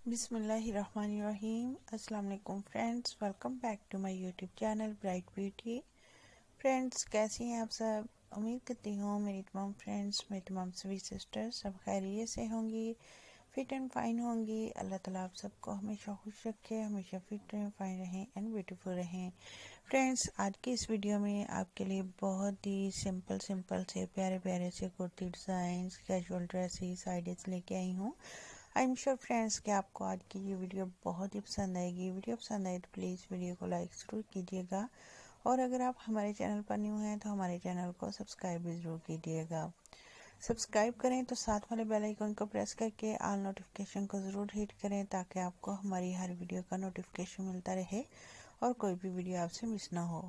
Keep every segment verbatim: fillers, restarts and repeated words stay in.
बिस्मिल्लाहिर्रहमानिर्रहीम। अस्सलाम वालेकुम friends, welcome back to my YouTube channel bright beauty. Friends, कैसी हैं आप सब? उम्मीद करती हूँ मेरी तमाम फ्रेंड्स, मेरी तमाम सभी सिस्टर्स सब खैरियत से होंगी, फिट एंड फाइन होंगी। अल्लाह ताला आप सबको हमेशा खुश रखे, हमेशा फिट एंड फाइन रहें एंड ब्यूटीफुल रहें। फ्रेंड्स, आज की इस वीडियो में आपके लिए बहुत ही सिंपल सिंपल से प्यारे प्यारे से kurti design, casual dresses ideas लेके आई हूँ। आई एम श्योर फ्रेंड्स कि आपको आज की ये वीडियो बहुत ही पसंद आएगी। वीडियो पसंद आए तो प्लीज़ वीडियो को लाइक ज़रूर कीजिएगा, और अगर आप हमारे चैनल पर न्यू हैं तो हमारे चैनल को सब्सक्राइब भी ज़रूर कीजिएगा। सब्सक्राइब करें तो साथ वाले बेल आइकन को प्रेस करके ऑल नोटिफिकेशन को ज़रूर हिट करें, ताकि आपको हमारी हर वीडियो का नोटिफिकेशन मिलता रहे और कोई भी वीडियो आपसे मिस ना हो।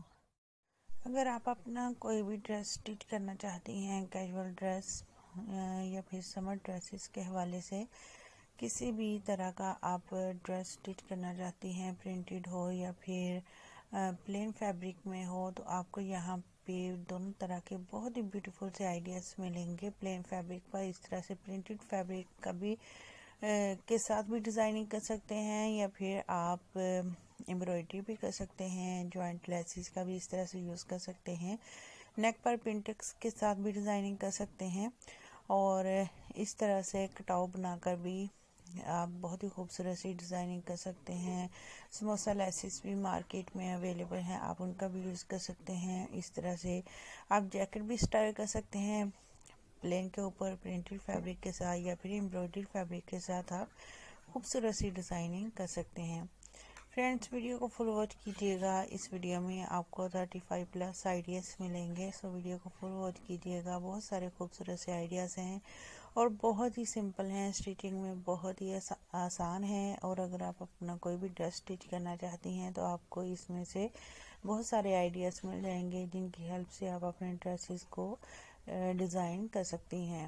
अगर आप अपना कोई भी ड्रेस स्टिच करना चाहती हैं, कैजुअल ड्रेस या फिर समर ड्रेसेस के हवाले से किसी भी तरह का आप ड्रेस स्टिच करना चाहती हैं, प्रिंटेड हो या फिर प्लेन फैब्रिक में हो, तो आपको यहाँ पे दोनों तरह के बहुत ही ब्यूटीफुल से आइडियाज़ मिलेंगे। प्लेन फैब्रिक पर इस तरह से प्रिंटेड फैब्रिक का भी आ, के साथ भी डिज़ाइनिंग कर सकते हैं, या फिर आप एम्ब्रॉयडरी भी कर सकते हैं। जॉइंट लेसेस का भी इस तरह से यूज़ कर सकते हैं। नेक पर पिंटेक्स के साथ भी डिज़ाइनिंग कर सकते हैं, और इस तरह से कटाव बनाकर भी आप बहुत ही खूबसूरत सी डिज़ाइनिंग कर सकते हैं। समोसा लेसेस भी मार्केट में अवेलेबल हैं, आप उनका भी यूज़ कर सकते हैं। इस तरह से आप जैकेट भी स्टाइल कर सकते हैं, प्लेन के ऊपर प्रिंटेड फैब्रिक के साथ या फिर एम्ब्रॉयडरी फैब्रिक के साथ आप खूबसूरत सी डिज़ाइनिंग कर सकते हैं। फ्रेंड्स, वीडियो को फुल वॉच कीजिएगा। इस वीडियो में आपको पैंतीस प्लस आइडियाज़ मिलेंगे, सो वीडियो को फुल वॉच कीजिएगा। बहुत सारे खूबसूरत से आइडियाज़ हैं और बहुत ही सिंपल हैं, स्टिचिंग में बहुत ही आसान है। और अगर आप अपना कोई भी ड्रेस स्टिच करना चाहती हैं तो आपको इसमें से बहुत सारे आइडियाज़ मिल जाएंगे, जिनकी हेल्प से आप अपने ड्रेसेस को डिज़ाइन कर सकती हैं।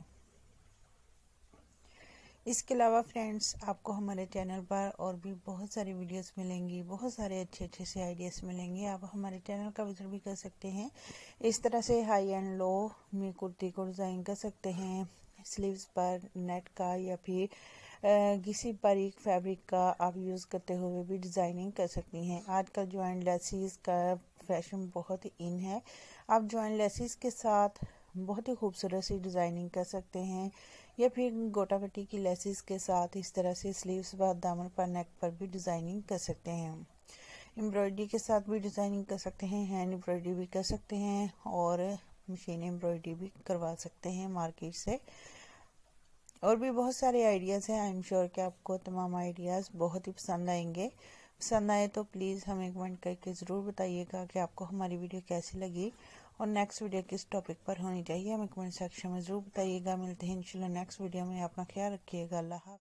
इसके अलावा फ्रेंड्स, आपको हमारे चैनल पर और भी बहुत सारी वीडियोस मिलेंगी, बहुत सारे अच्छे अच्छे से आइडियाज़ मिलेंगे। आप हमारे चैनल का विजिट भी कर सकते हैं। इस तरह से हाई एंड लो में कुर्ती को डिज़ाइन कर सकते हैं, स्लीव्स पर नेट का या फिर किसी बारीक फैब्रिक का आप यूज़ करते हुए भी डिज़ाइनिंग कर सकती हैं। आजकल जॉइंट लेसेस का फैशन बहुत ही इन है। आप जॉइंट लेसेस के साथ बहुत ही खूबसूरत सी डिज़ाइनिंग कर सकते हैं, या फिर गोटा पट्टी की लेसेस के साथ इस तरह से स्लीव्स पर, दामन पर, नेक पर भी डिज़ाइनिंग कर सकते हैं। एम्ब्रॉयडरी के साथ भी डिज़ाइनिंग कर सकते हैं, हैंड एम्ब्रॉयडरी भी कर सकते हैं, और मशीन एम्ब्रॉयडरी भी करवा सकते हैं मार्केट से। और भी बहुत सारे आइडियाज़ हैं। आई एम श्योर कि आपको तमाम आइडियाज़ बहुत ही पसंद आएंगे। पसंद आए तो प्लीज़ हमें कमेंट करके ज़रूर बताइएगा कि आपको हमारी वीडियो कैसी लगी और नेक्स्ट वीडियो किस टॉपिक पर होनी चाहिए। हमें कमेंट सेक्शन में ज़रूर बताइएगा। मिलते हैं इंशाल्लाह नेक्स्ट वीडियो में। अपना ख्याल रखिएगा। अल्लाह हाफ़िज़।